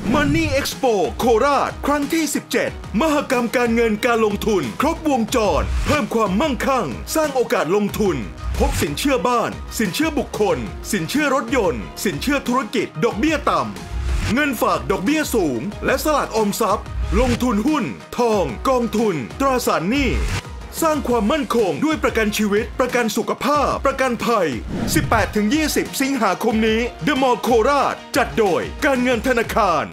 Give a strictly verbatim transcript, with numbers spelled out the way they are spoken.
Money Expo โคราชครั้งที่ สิบเจ็ด มหกรรมการเงินการลงทุนครบวงจรเพิ่มความมั่งคั่งสร้างโอกาสลงทุนพบสินเชื่อบ้านสินเชื่อบุคคลสินเชื่อรถยนต์สินเชื่อธุรกิจดอกเบี้ยต่ำเงินฝากดอกเบี้ยสูงและสลากออมทรัพย์ลงทุนหุ้นทองกองทุนตราสารหนี้สร้างความมั่นคงด้วยประกันชีวิตประกันสุขภาพประกันภัย สิบแปดถึงยี่สิบ สิงหาคมนี้ The Mall โคราชจัดโดยการเงินธนาคาร